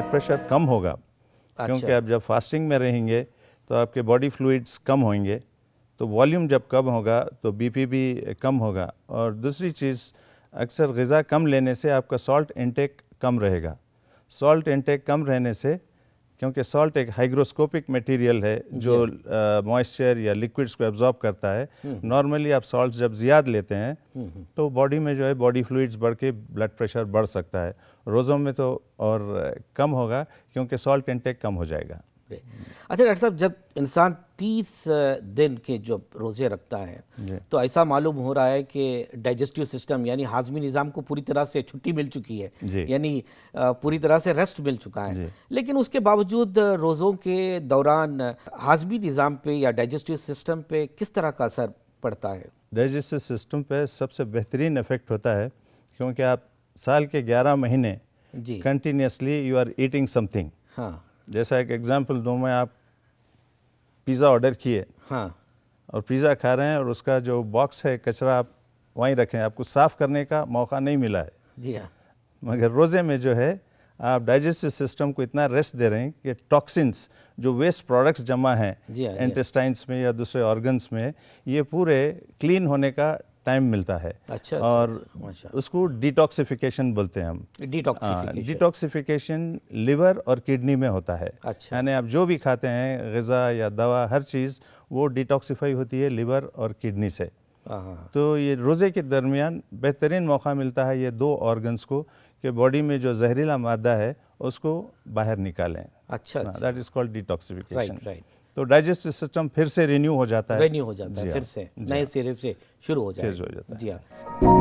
Blood pressure कम होगा, क्योंकि आप जब फास्टिंग में रहेंगे तो आपके बॉडी फ्लूइड्स कम होंगे, तो वॉल्यूम जब कम होगा तो बीपी भी कम होगा। और दूसरी चीज़, अक्सर ग़िज़ा कम लेने से आपका सॉल्ट इंटेक कम रहेगा। सॉल्ट इंटेक कम रहने से, क्योंकि सॉल्ट एक हाइग्रोस्कोपिक मटेरियल है जो मॉइस्चर या लिक्विड्स को एब्जॉर्ब करता है। नॉर्मली आप सॉल्ट जब ज़्यादा लेते हैं तो बॉडी में जो है बॉडी फ्लूइड्स बढ़ के ब्लड प्रेशर बढ़ सकता है। रोज़ों में तो और कम होगा, क्योंकि सॉल्ट इंटेक कम हो जाएगा। अच्छा डॉक्टर साहब, जब इंसान 30 दिन के जो रोज़े रखता है तो ऐसा मालूम हो रहा है कि डाइजेस्टिव सिस्टम यानी हाजमी निज़ाम को पूरी तरह से छुट्टी मिल चुकी है, यानी पूरी तरह से रेस्ट मिल चुका है। लेकिन उसके बावजूद रोज़ों के दौरान हाजमी निज़ाम पे या डाइजेस्टिव सिस्टम पे किस तरह का असर पड़ता है? डाइजेस्टिव सिस्टम पे सबसे बेहतरीन इफ़ेक्ट होता है, क्योंकि आप साल के 11 महीने continuously you are eating something. हाँ, जैसा एक एग्जांपल दूँ मैं, आप पिज़्ज़ा ऑर्डर किए और पिज़्ज़ा खा रहे हैं और उसका जो बॉक्स है कचरा आप वहीं रखें, आपको साफ़ करने का मौका नहीं मिला है। जी हाँ। मगर रोज़े में जो है आप डाइजेस्टिव सिस्टम को इतना रेस्ट दे रहे हैं कि टॉक्सिन्स जो वेस्ट प्रोडक्ट्स जमा हैं इंटेस्टाइन्स में या दूसरे ऑर्गन्स में, ये पूरे क्लीन होने का टाइम मिलता है। अच्छा, और अच्छा, उसको डिटॉक्सिफिकेशन बोलते हैं हम। डिटॉक्सिफिकेशन लिवर और किडनी में होता है। अच्छा। यानी आप जो भी खाते हैं, ग़िज़ा या दवा, हर चीज़ वो डिटॉक्सिफाई होती है लिवर और किडनी से। तो ये रोज़े के दरमियान बेहतरीन मौका मिलता है ये दो ऑर्गन्स को कि बॉडी में जो जहरीला मादा है उसको बाहर निकालें। अच्छा, that is called detoxification. Right. तो डाइजेस्टिव सिस्टम फिर से रिन्यू हो जाता है, फिर से नए सिरे से शुरू हो जाता है। जी हाँ।